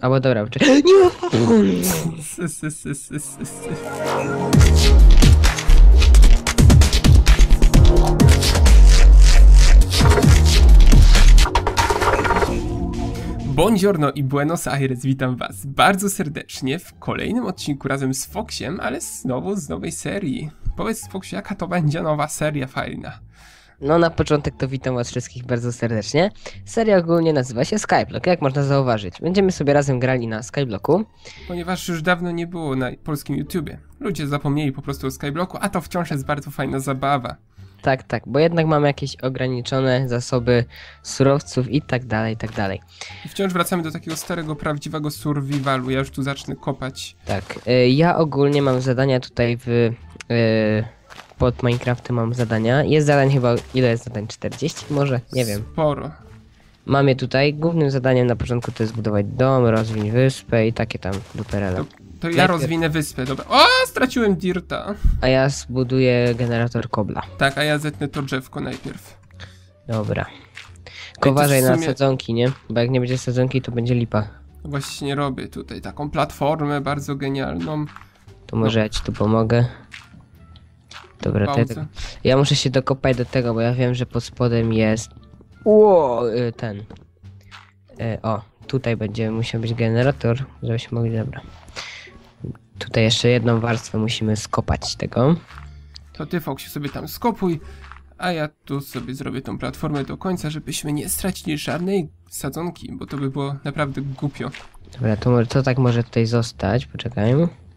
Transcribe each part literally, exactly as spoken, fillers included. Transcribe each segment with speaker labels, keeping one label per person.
Speaker 1: Albo dobra, czekaj. Nie!
Speaker 2: Sy, sy, sy, sy, sy, sy. Buongiorno i Buenos Aires, witam was bardzo serdecznie w kolejnym odcinku razem z Foxiem, ale znowu z nowej serii. Powiedz Foxiu, jaka to będzie nowa seria fajna?
Speaker 1: No na początek to witam was wszystkich bardzo serdecznie. Seria ogólnie nazywa się Skyblock, jak można zauważyć. Będziemy sobie razem grali na Skyblocku.
Speaker 2: Ponieważ już dawno nie było na polskim YouTubie. Ludzie zapomnieli po prostu o Skyblocku, a to wciąż jest bardzo fajna zabawa.
Speaker 1: Tak, tak, bo jednak mamy jakieś ograniczone zasoby surowców i tak dalej, i tak dalej.
Speaker 2: I wciąż wracamy do takiego starego, prawdziwego survivalu. Ja już tu zacznę kopać.
Speaker 1: Tak, y, ja ogólnie mam zadania tutaj w... Y, pod Minecraftem mam zadania. Jest zadań chyba... Ile jest zadań? czterdzieści może? Nie wiem.
Speaker 2: Sporo.
Speaker 1: Mam je tutaj. Głównym zadaniem na początku to jest budować dom, rozwinąć wyspę i takie tam duperele.
Speaker 2: To, to ja
Speaker 1: Najpierw-
Speaker 2: rozwinę wyspę, dobra. O, straciłem dirta.
Speaker 1: A ja zbuduję generator kobla.
Speaker 2: Tak, a ja zetnę to drzewko najpierw.
Speaker 1: Dobra.
Speaker 2: to
Speaker 1: Tylko uważaj
Speaker 2: w
Speaker 1: na
Speaker 2: sumie-
Speaker 1: sadzonki, nie? Bo jak nie będzie sadzonki, to będzie lipa.
Speaker 2: Właśnie robię tutaj taką platformę bardzo genialną.
Speaker 1: To może ja ci tu pomogę. Dobra, to ja,
Speaker 2: Pauzę.
Speaker 1: tak, ja muszę się dokopać do tego, bo ja wiem, że pod spodem jest... Ło, y, ten. Y, o, tutaj będzie musiał być generator, żebyśmy mogli... Dobra. Tutaj jeszcze jedną warstwę musimy skopać tego.
Speaker 2: To ty, Foxie, sobie tam skopuj, a ja tu sobie zrobię tą platformę do końca, żebyśmy nie stracili żadnej sadzonki, bo to by było naprawdę głupio.
Speaker 1: Dobra, to, może- to tak może tutaj zostać, poczekaj.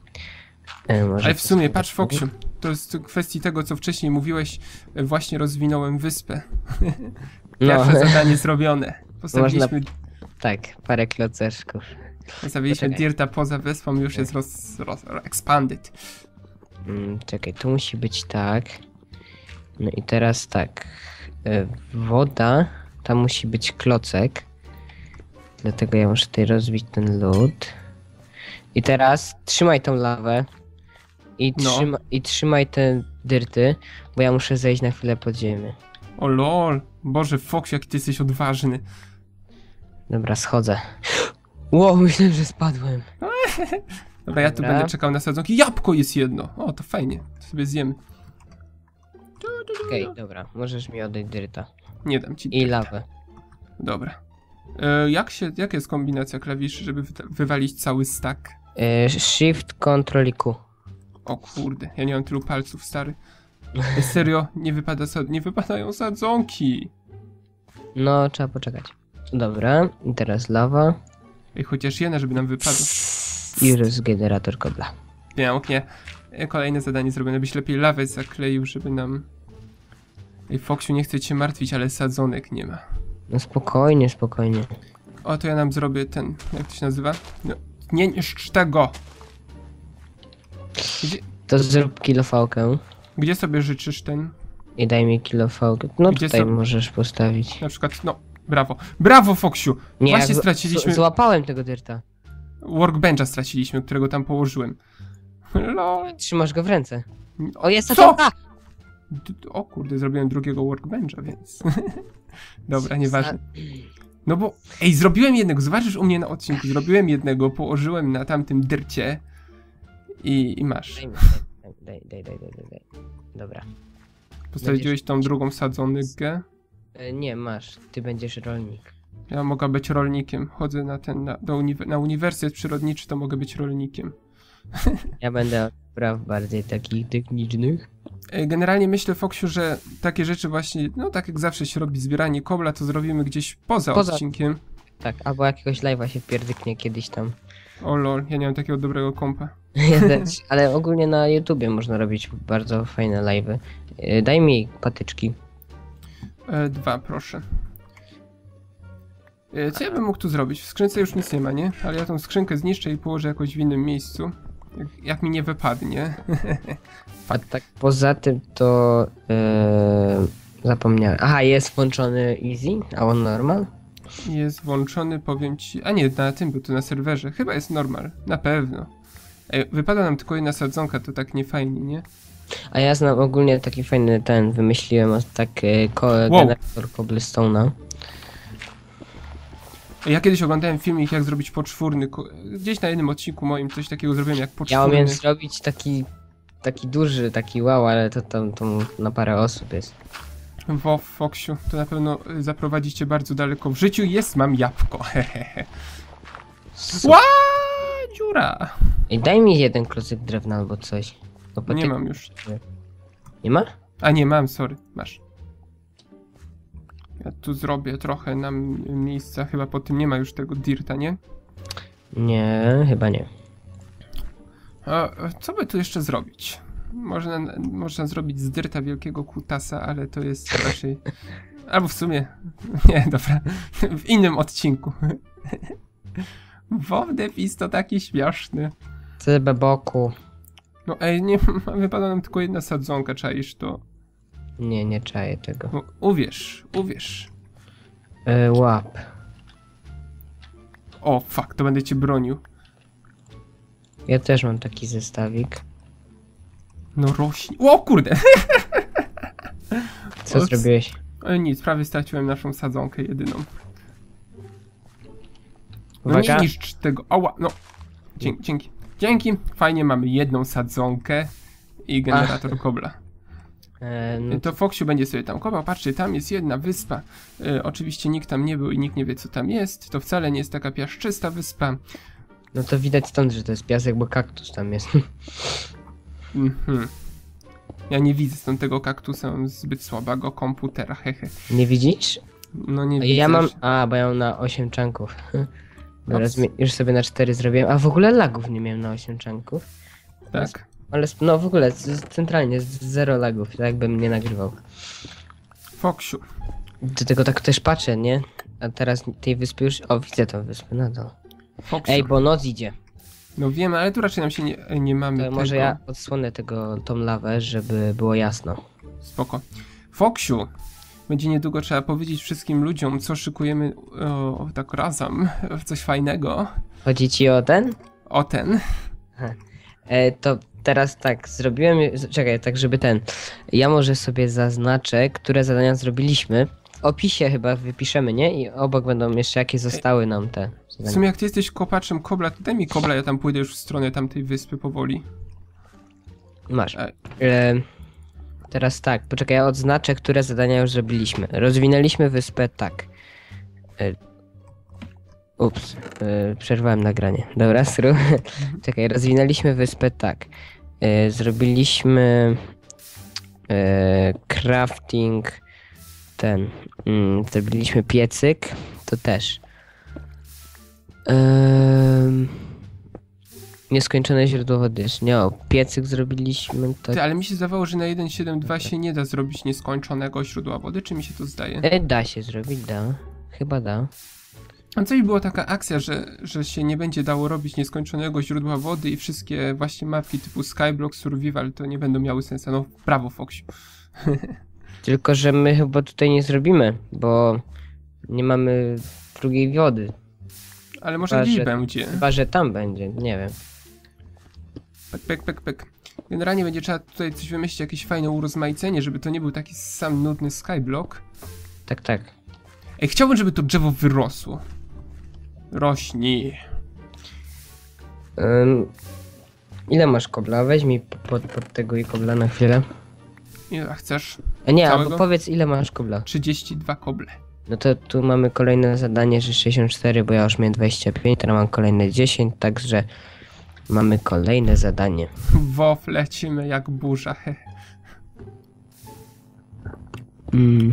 Speaker 1: Y, może
Speaker 2: Ale w sumie,
Speaker 1: to-
Speaker 2: patrz, Foxiu, to jest kwestii tego, co wcześniej mówiłeś, właśnie rozwinąłem wyspę. Pierwsze
Speaker 1: No.
Speaker 2: zadanie zrobione. Postawiliśmy,
Speaker 1: Tak, parę kloceczków.
Speaker 2: postawiliśmy
Speaker 1: Poczekaj.
Speaker 2: dirta poza wyspą, już jest roz, roz, expanded.
Speaker 1: Mm, czekaj, tu musi być tak. No i teraz tak. Y, woda, tam musi być klocek. Dlatego ja muszę tutaj rozbić ten lód. I teraz trzymaj tą lawę. I,
Speaker 2: No.
Speaker 1: trzyma, I trzymaj te dyrty, bo ja muszę zejść na chwilę pod ziemię.
Speaker 2: O lol, Boże, Fox, jaki ty jesteś odważny.
Speaker 1: Dobra, schodzę. Ło, myślałem, że spadłem.
Speaker 2: Dobra, ja tu
Speaker 1: Dobra.
Speaker 2: będę czekał na sadzonki. Jabłko jest jedno. O, to fajnie. To sobie zjemy.
Speaker 1: Okej, dobra, możesz mi oddać dyrta.
Speaker 2: Nie dam ci.
Speaker 1: I lawę.
Speaker 2: Dobra. E, jak się, jaka jest kombinacja klawiszy, żeby wy, wywalić cały stack?
Speaker 1: Y, shift, Ctrl i Q.
Speaker 2: O kurde, ja nie mam tylu palców, stary. E, serio, nie, wypada, sad- nie wypadają sadzonki.
Speaker 1: No, trzeba poczekać. Dobra, i teraz lawa.
Speaker 2: Ej, chociaż jedna, żeby nam wypadło.
Speaker 1: I już jest generator kobla.
Speaker 2: Pięknie. E, kolejne zadanie zrobione, byś lepiej lawę zakleił, żeby nam... Ej, Foxiu, nie chcę cię martwić, ale sadzonek nie ma.
Speaker 1: No spokojnie, spokojnie.
Speaker 2: O, to ja nam zrobię ten, jak to się nazywa? No, nie niszcz tego! Gdzie,
Speaker 1: To zrób kilofałkę
Speaker 2: gdzie sobie życzysz ten?
Speaker 1: i daj mi kilofałkę. No
Speaker 2: Gdzie
Speaker 1: tutaj
Speaker 2: są-
Speaker 1: możesz postawić.
Speaker 2: Na przykład, no, brawo. Brawo, Foxiu!
Speaker 1: Nie,
Speaker 2: Właśnie
Speaker 1: ja z-
Speaker 2: straciliśmy...
Speaker 1: z- złapałem tego dyrta.
Speaker 2: Workbencha straciliśmy, którego tam położyłem. Lol.
Speaker 1: Trzymasz go w ręce. O, jest
Speaker 2: Co?
Speaker 1: sadzonka!
Speaker 2: D- O kurde, zrobiłem drugiego workbencha, więc... Dobra, nieważne. No bo, ej, zrobiłem jednego, zobaczysz u mnie na odcinku, zrobiłem jednego, położyłem na tamtym dyrcie i, i masz.
Speaker 1: Daj, mi, daj, daj, daj, daj, daj, daj. Dobra.
Speaker 2: Postawiłeś tą drugą sadzonkę.
Speaker 1: E, nie, masz. Ty będziesz rolnik.
Speaker 2: Ja mogę być rolnikiem, chodzę na ten, na, do uniwer na uniwersytet przyrodniczy, to mogę być rolnikiem.
Speaker 1: Ja będę od spraw bardziej takich technicznych.
Speaker 2: Ej, generalnie myślę, Foxiu, że takie rzeczy właśnie, no tak jak zawsze się robi, zbieranie kobla, to zrobimy gdzieś poza,
Speaker 1: Poza-
Speaker 2: odcinkiem.
Speaker 1: Tak, albo jakiegoś live'a się pierdyknie kiedyś tam.
Speaker 2: O lol, ja nie mam takiego dobrego kompa.
Speaker 1: Ja też, ale ogólnie na YouTubie można robić bardzo fajne live'y. E, Daj mi patyczki.
Speaker 2: E, dwa, proszę. E, co ja bym mógł tu zrobić? W skrzynce już nic nie ma, nie? Ale ja tą skrzynkę zniszczę i położę jakoś w innym miejscu. Jak, jak mi nie wypadnie.
Speaker 1: A tak poza tym to e, zapomniałem. Aha, jest włączony easy, a on normal?
Speaker 2: Jest włączony, powiem ci... A nie, na tym, bo to na serwerze. Chyba jest normal, na pewno. Ej, wypada nam tylko jedna sadzonka, to tak nie fajnie, nie?
Speaker 1: A ja znam ogólnie taki fajny ten, wymyśliłem o tak e, ko
Speaker 2: Wow.
Speaker 1: generator cobblestone'a.
Speaker 2: Ja kiedyś oglądałem filmik, jak zrobić poczwórny. ko- Gdzieś na jednym odcinku moim coś takiego zrobiłem jak
Speaker 1: Ja
Speaker 2: poczwórny.
Speaker 1: umiem zrobić taki, taki duży, taki wow, ale to tam to na parę osób jest.
Speaker 2: Wo, Foksiu, to na pewno y, zaprowadzicie bardzo daleko. W życiu jest, mam jabłko. Hehehe.
Speaker 1: Super.
Speaker 2: Ła, dziura.
Speaker 1: Ej, daj mi jeden klocek drewna albo coś. Bo po
Speaker 2: Nie
Speaker 1: ty-
Speaker 2: mam już.
Speaker 1: Nie ma?
Speaker 2: A nie, mam, sorry, masz. Ja tu zrobię trochę nam miejsca, chyba po tym nie ma już tego dirta, nie?
Speaker 1: Nie, chyba nie.
Speaker 2: A a co by tu jeszcze zrobić? Można, można zrobić z dyrta wielkiego kutasa, ale to jest raczej... Albo w sumie... Nie, dobra. W innym odcinku. Wowdepis to taki śmieszny.
Speaker 1: Ty beboku.
Speaker 2: No ej, nie, wypada nam tylko jedna sadzonka, czaisz to.
Speaker 1: Nie, nie czaję tego.
Speaker 2: No, uwierz, uwierz.
Speaker 1: E, łap.
Speaker 2: O, fuck, to będę cię bronił.
Speaker 1: Ja też mam taki zestawik.
Speaker 2: No rośnie. O kurde!
Speaker 1: Co
Speaker 2: O,
Speaker 1: zrobiłeś?
Speaker 2: E, Nic, prawie straciłem naszą sadzonkę jedyną. No
Speaker 1: Uwaga.
Speaker 2: nie niszcz tego. Ała, no. Dzięki, dzięki. Dzięki. Fajnie, mamy jedną sadzonkę i generator kobla.
Speaker 1: E, no,
Speaker 2: To Foksiu będzie sobie tam kopał. Patrzcie, tam jest jedna wyspa. E, oczywiście nikt tam nie był i nikt nie wie, co tam jest. To wcale nie jest taka piaszczysta wyspa.
Speaker 1: no to widać stąd, że to jest piasek, bo kaktus tam jest.
Speaker 2: Mhm. Ja nie widzę stąd tego kaktusa, mam zbyt słabego komputera, hehe.
Speaker 1: Nie widzisz?
Speaker 2: No nie widzę.
Speaker 1: Ja mam...
Speaker 2: że-
Speaker 1: A, bo ja mam na osiem czanków. Dobra,
Speaker 2: Ops.
Speaker 1: zmi- już sobie na cztery zrobiłem. A w ogóle lagów nie miałem na osiem czanków.
Speaker 2: Tak.
Speaker 1: Ale sp- no w ogóle z- centralnie z zero lagów, tak jakbym nie nagrywał.
Speaker 2: Foksiu.
Speaker 1: Do tego tak też patrzę, nie? A teraz tej wyspy już... O, widzę tą wyspę, no to...
Speaker 2: Foksiu.
Speaker 1: Ej, bo noc idzie.
Speaker 2: No wiemy, ale tu raczej nam się nie, nie mamy
Speaker 1: To
Speaker 2: tego.
Speaker 1: może ja odsłonę tego, tą lawę, żeby było jasno.
Speaker 2: Spoko. Foksiu, będzie niedługo trzeba powiedzieć wszystkim ludziom, co szykujemy o, tak razem, w coś fajnego.
Speaker 1: Chodzi ci o ten?
Speaker 2: O ten.
Speaker 1: E, to teraz tak, zrobiłem... z- Czekaj, tak żeby ten... Ja może sobie zaznaczę, które zadania zrobiliśmy. W opisie chyba wypiszemy, nie? I obok będą jeszcze jakie zostały nam te
Speaker 2: W
Speaker 1: zadania.
Speaker 2: sumie jak ty jesteś kopaczem kobla, to daj mi kobla, ja tam pójdę już w stronę tamtej wyspy powoli.
Speaker 1: Masz.
Speaker 2: Ej.
Speaker 1: E, teraz tak, poczekaj, ja odznaczę, które zadania już zrobiliśmy. Rozwinęliśmy wyspę tak. E, ups, e, przerwałem nagranie. Dobra, stru. Czekaj, rozwinęliśmy wyspę tak. E, zrobiliśmy e, crafting ten. Mm, zrobiliśmy piecyk, to też. Ehm, Nieskończone źródło wody. Nie, o, piecyk zrobiliśmy. To...
Speaker 2: Ty, ale mi się zdawało, że na jeden kropka siedem dwa się nie da zrobić nieskończonego źródła wody, czy mi się to zdaje?
Speaker 1: E, da się zrobić, da. Chyba da.
Speaker 2: A coś była taka akcja, że, że się nie będzie dało robić nieskończonego źródła wody i wszystkie właśnie mapki typu Skyblock, Survival to nie będą miały sensu. No brawo, Foksiu.
Speaker 1: Tylko, że my chyba tutaj nie zrobimy, bo nie mamy drugiej wody.
Speaker 2: Ale może
Speaker 1: Chyba,
Speaker 2: gdzieś
Speaker 1: że-
Speaker 2: będzie.
Speaker 1: Chyba, że tam będzie, nie wiem.
Speaker 2: Pek, pek, pek, pek. Generalnie będzie trzeba tutaj coś wymyślić, jakieś fajne urozmaicenie, żeby to nie był taki sam nudny skyblock.
Speaker 1: Tak, tak.
Speaker 2: Ej, chciałbym, żeby to drzewo wyrosło. Rośnij.
Speaker 1: Ym, ile masz kobla? Weź mi pod, pod tego i kobla na chwilę.
Speaker 2: Ile chcesz?
Speaker 1: A nie,
Speaker 2: Całego?
Speaker 1: albo powiedz ile masz kobla.
Speaker 2: trzydzieści dwa koble.
Speaker 1: No to tu mamy kolejne zadanie, że sześćdziesiąt cztery, bo ja już miałem dwadzieścia pięć, teraz mam kolejne dziesięć, także mamy kolejne zadanie.
Speaker 2: Wow, lecimy jak burza. He.
Speaker 1: Mm.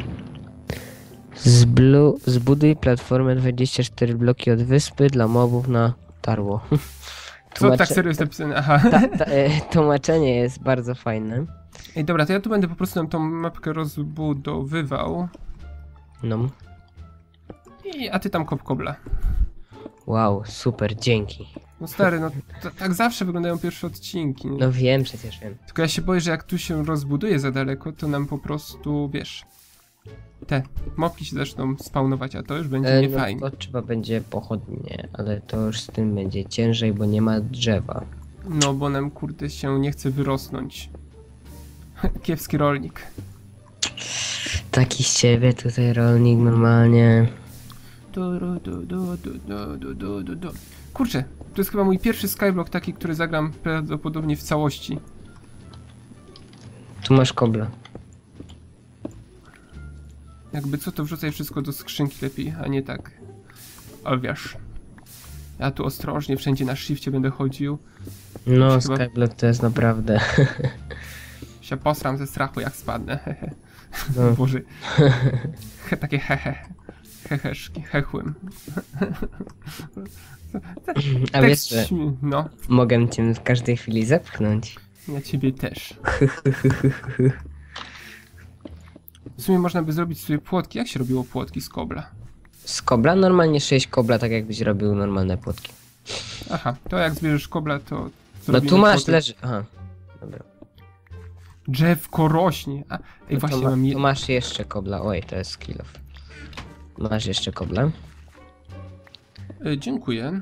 Speaker 1: Zblu- zbuduj platformę dwadzieścia cztery bloki od wyspy dla mobów na tarło.
Speaker 2: Co
Speaker 1: Tłumacze-
Speaker 2: tak serio jest napisane? Aha.
Speaker 1: Ta, ta, e, tłumaczenie jest bardzo fajne.
Speaker 2: Ej, dobra, to ja tu będę po prostu nam tą mapkę rozbudowywał.
Speaker 1: No.
Speaker 2: I, a ty tam kop kobla.
Speaker 1: Wow, super, dzięki.
Speaker 2: No stary, no to, tak zawsze wyglądają pierwsze odcinki. Nie?
Speaker 1: No wiem, przecież wiem.
Speaker 2: Tylko ja się boję, że jak tu się rozbuduje za daleko, to nam po prostu, wiesz... Te mopki się zaczną spawnować, a to już będzie
Speaker 1: E,
Speaker 2: niefajnie.
Speaker 1: no to trzeba będzie pochodnie, ale to już z tym będzie ciężej, bo nie ma drzewa.
Speaker 2: No, bo nam kurde się nie chce wyrosnąć. Kiepski rolnik.
Speaker 1: Taki z ciebie tutaj rolnik normalnie.
Speaker 2: Du, du, du, du, du, du, du, du, du. Kurczę, to jest chyba mój pierwszy skyblock taki, który zagram prawdopodobnie w całości.
Speaker 1: Tu masz kobla.
Speaker 2: Jakby co, to wrzucaj wszystko do skrzynki lepiej, a nie tak. Ale wiesz. Ja tu ostrożnie wszędzie na shifcie będę chodził.
Speaker 1: No,
Speaker 2: Chyba-
Speaker 1: skyblock to jest naprawdę...
Speaker 2: Się posram ze strachu jak spadnę.
Speaker 1: No.
Speaker 2: Boże. He, takie hehe. Heheszki, hechłem.
Speaker 1: A wiesz, że
Speaker 2: śmie- No,
Speaker 1: mogę cię w każdej chwili zepchnąć.
Speaker 2: ja ciebie też. W sumie można by zrobić sobie płotki. Jak się robiło płotki z kobla?
Speaker 1: Z kobla? Normalnie sześć kobla, tak jakbyś robił normalne płotki.
Speaker 2: Aha, to jak zbierzesz kobla, to...
Speaker 1: No
Speaker 2: zrobimy
Speaker 1: tu masz,
Speaker 2: płotek.
Speaker 1: leży... Aha. Dobra.
Speaker 2: Drzewko rośnie. A, ej,
Speaker 1: No
Speaker 2: właśnie
Speaker 1: to, ma,
Speaker 2: mam je...
Speaker 1: tu masz jeszcze kobla. Oj, to jest kill off. Masz jeszcze kobla.
Speaker 2: E, dziękuję.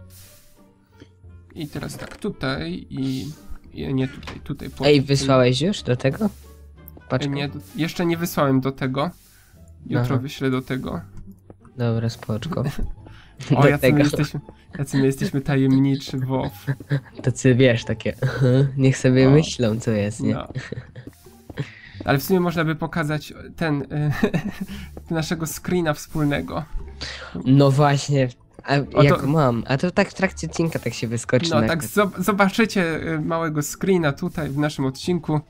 Speaker 2: I teraz tak, tutaj i... i nie tutaj, tutaj. płotki.
Speaker 1: Ej, wysłałeś już do tego?
Speaker 2: E,
Speaker 1: Paczkę?
Speaker 2: nie, do... jeszcze nie wysłałem do tego. Jutro
Speaker 1: Aha.
Speaker 2: wyślę do tego.
Speaker 1: Dobra, spoczko.
Speaker 2: O,
Speaker 1: Do
Speaker 2: jacy
Speaker 1: tego.
Speaker 2: my jesteśmy, jacy my jesteśmy tajemniczy, wow.
Speaker 1: To ty wiesz, takie... Niech sobie
Speaker 2: O.
Speaker 1: myślą, co jest, nie?
Speaker 2: No. Ale w sumie można by pokazać ten... naszego screena wspólnego.
Speaker 1: No właśnie. A
Speaker 2: O,
Speaker 1: jak
Speaker 2: to-
Speaker 1: mam? A to tak w trakcie odcinka tak się wyskoczy.
Speaker 2: No
Speaker 1: na
Speaker 2: tak, zob- zobaczycie y, małego screena tutaj w naszym odcinku.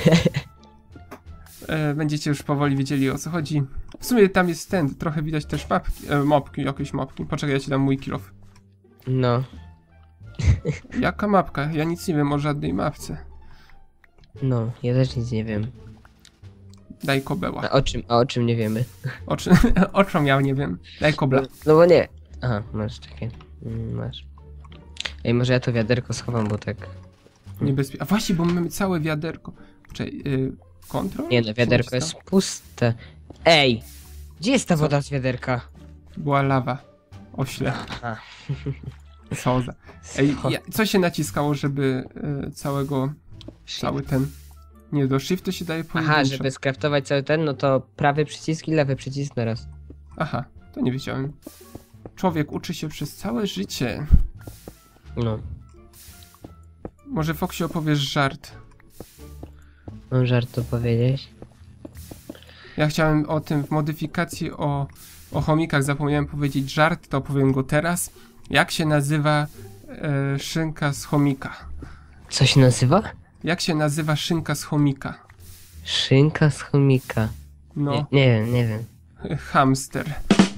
Speaker 2: E, Będziecie już powoli wiedzieli, o co chodzi. W sumie tam jest ten, trochę widać też mapki, e, mopki, jakieś mopki. Poczekaj, ja ci dam mój kill off.
Speaker 1: No,
Speaker 2: Jaka mapka? Ja nic nie wiem o żadnej mapce.
Speaker 1: no, ja też nic nie wiem.
Speaker 2: Daj kobeła.
Speaker 1: A o czym, a o czym nie wiemy?
Speaker 2: O czym, o czym ja nie wiem. Daj kobla.
Speaker 1: No bo nie. Aha, masz takie. Mm, masz. Ej, może ja to wiaderko schowam, bo tak.
Speaker 2: Niebezpie... A właśnie, bo mamy całe wiaderko. Czekaj, yy, kontrol?
Speaker 1: Nie no, wiaderko
Speaker 2: Czy
Speaker 1: jest
Speaker 2: naciskam?
Speaker 1: puste. Ej! Gdzie jest ta
Speaker 2: Co?
Speaker 1: woda z wiaderka?
Speaker 2: Była lawa. Ośle.
Speaker 1: Aha.
Speaker 2: Co za... Ej,
Speaker 1: Co?
Speaker 2: ja, co się naciskało, żeby y, całego... Cały ten... Nie, do shiftu się daje pojedynczo.
Speaker 1: Aha, żeby skraftować cały ten, no to prawy przycisk i lewy przycisk naraz.
Speaker 2: Aha, to nie wiedziałem. Człowiek uczy się przez całe życie.
Speaker 1: No.
Speaker 2: Może Foxy opowiesz żart.
Speaker 1: Mam żart to powiedzieć.
Speaker 2: Ja chciałem o tym w modyfikacji o, o chomikach, zapomniałem powiedzieć żart, to opowiem go teraz. Jak się nazywa e, szynka z chomika?
Speaker 1: Co się nazywa?
Speaker 2: Jak się nazywa szynka z chomika?
Speaker 1: Szynka z chomika.
Speaker 2: No,
Speaker 1: Nie, nie wiem, nie wiem.
Speaker 2: hamster.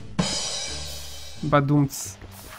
Speaker 2: Badumc.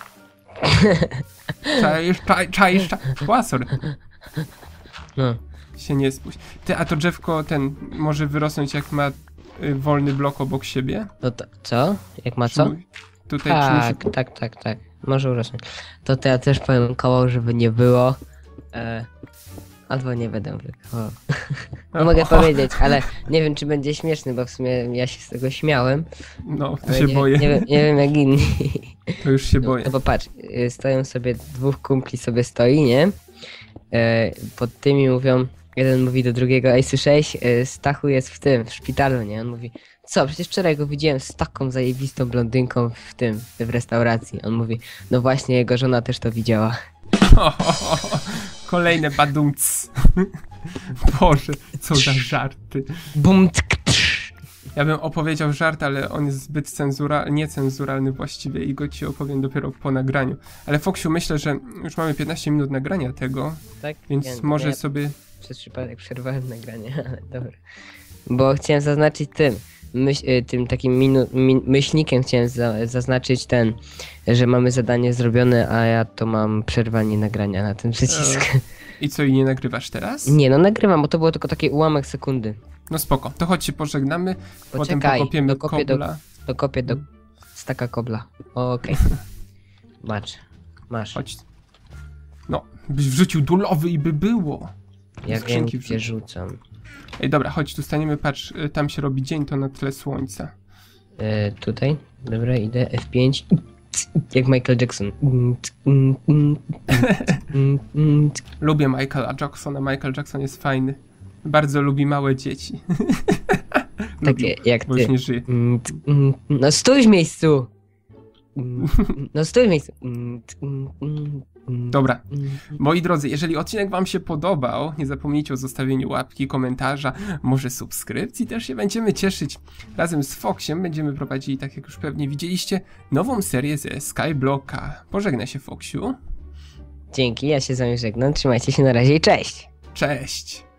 Speaker 2: Czaisz, czaj, czaisz, czaisz. Ła, sorry.
Speaker 1: No.
Speaker 2: Się nie spuść. Ty, a to drzewko ten może wyrosnąć jak ma y, wolny blok obok siebie?
Speaker 1: No to co? Jak ma co?
Speaker 2: Czy mu- Tutaj czy
Speaker 1: Tak,
Speaker 2: musi...
Speaker 1: tak, tak, tak. Może urosnąć. To to ja też powiem koło, żeby nie było. E, albo nie będę wykołał. No mogę powiedzieć, ale nie wiem czy będzie śmieszny, bo w sumie ja się z tego śmiałem.
Speaker 2: No, to
Speaker 1: Ale
Speaker 2: się
Speaker 1: nie,
Speaker 2: boję.
Speaker 1: Nie, wiem- nie wiem jak inni.
Speaker 2: To już się
Speaker 1: No,
Speaker 2: boję.
Speaker 1: no bo patrz, y, stoją sobie, dwóch kumpli sobie stoi, nie? E, pod tymi mówią, jeden mówi do drugiego, ej słyszałeś, e, Stachu jest w tym, w szpitalu, nie? On mówi, co, przecież wczoraj go widziałem z taką zajebistą blondynką w tym, w restauracji. On mówi, no właśnie, jego żona też to widziała.
Speaker 2: Kolejne badumc. Boże, co za żarty.
Speaker 1: Bum, tk, trz.
Speaker 2: Ja bym opowiedział żart, ale on jest zbyt cenzura, niecenzuralny właściwie i go ci opowiem dopiero po nagraniu. Ale Foksiu, myślę, że już mamy piętnaście minut nagrania tego,
Speaker 1: Tak?
Speaker 2: więc
Speaker 1: Ja-
Speaker 2: może
Speaker 1: ja
Speaker 2: sobie...
Speaker 1: Przez przypadek przerwałem nagranie, ale dobra. Bo chciałem zaznaczyć tym, myśl, y, tym takim minu, min, myślnikiem chciałem za, zaznaczyć ten, że mamy zadanie zrobione, a ja to mam przerwanie nagrania na ten przycisk.
Speaker 2: I co, i nie nagrywasz teraz?
Speaker 1: Nie, no nagrywam, bo to było tylko taki ułamek sekundy.
Speaker 2: No spoko, to chodź się pożegnamy, potem
Speaker 1: Poczekaj,
Speaker 2: pokopiemy
Speaker 1: dokopię do,
Speaker 2: kobla.
Speaker 1: dokopię do staka kobla. O, okej. Masz, masz.
Speaker 2: Chodź. No, byś wrzucił dulowy i by było.
Speaker 1: Ja wiem,
Speaker 2: skrzynki
Speaker 1: gdzie
Speaker 2: wrzuć.
Speaker 1: rzucam.
Speaker 2: Ej, dobra, chodź, tu staniemy, patrz, y, tam się robi dzień, to na tle słońca.
Speaker 1: E, tutaj, dobra, idę, F pięć. Jak Michael Jackson.
Speaker 2: Lubię Michaela Jacksona, Michael Jackson jest fajny. Bardzo lubi małe dzieci.
Speaker 1: Takie jak
Speaker 2: Bo już
Speaker 1: ty.
Speaker 2: nie żyje.
Speaker 1: No stój w miejscu! mm, no stój w miejscu. Mm, mm, mm, mm,
Speaker 2: Dobra.
Speaker 1: mm.
Speaker 2: Moi drodzy, jeżeli odcinek wam się podobał, nie zapomnijcie o zostawieniu łapki, komentarza, może subskrypcji, też się będziemy cieszyć. Razem z Foxiem będziemy prowadzili, tak jak już pewnie widzieliście, nową serię ze Skyblocka. Pożegnaj się, Foxiu.
Speaker 1: Dzięki, ja się z wami żegnam. Trzymajcie się na razie i cześć.
Speaker 2: Cześć!